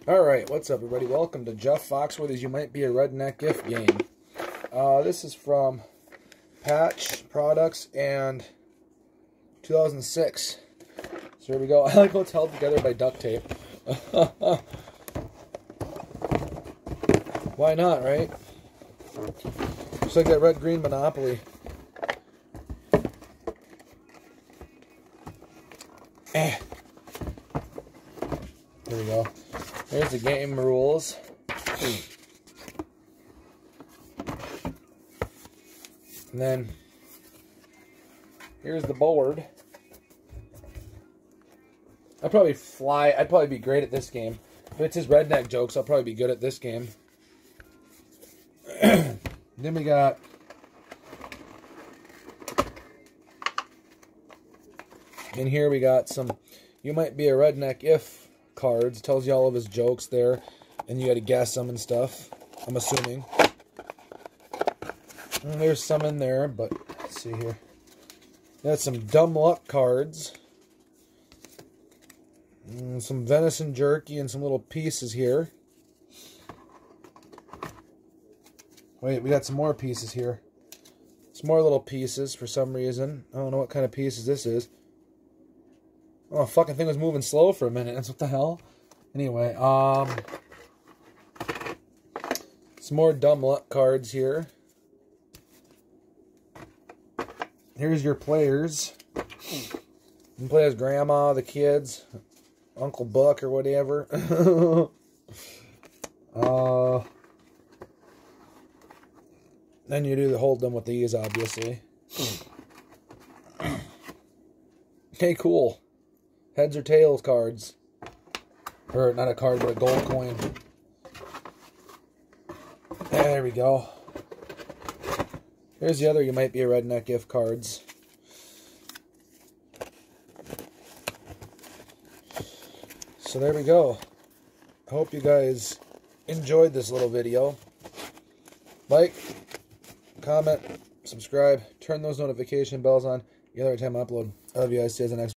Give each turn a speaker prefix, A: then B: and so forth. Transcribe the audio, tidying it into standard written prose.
A: Alright, what's up everybody? Welcome to Jeff Foxworthy's You Might Be a Redneck gift game. This is from Patch Products and 2006. So here we go. I like how it's held together by duct tape. Why not, right? Just like that red-green Monopoly. There we go. Here's the game rules. And then here's the board. I'd probably be great at this game. If it's his redneck jokes, I'll probably be good at this game. Then we got in here we got some You Might Be a Redneck If cards. It tells you all of his jokes there, and you got to guess them and stuff, I'm assuming. And there's some in there, but let's see here. Got some Dumb Luck cards. And some venison jerky and some little pieces here. Wait, we got some more pieces here. Some more little pieces for some reason. I don't know what kind of pieces this is. Oh, fucking thing was moving slow for a minute. That's what the hell. Anyway, some more Dumb Luck cards here. Here's your players. You can play as Grandma, the kids, Uncle Buck, or whatever. Then you do hold them with these, obviously. Okay, cool. Heads or tails cards. Or, not a card, but a gold coin. There we go. Here's the other You Might Be a Redneck gift cards. So there we go. I hope you guys enjoyed this little video. Like, comment, subscribe, turn those notification bells on. Every time I upload. I love you guys. See you guys in the next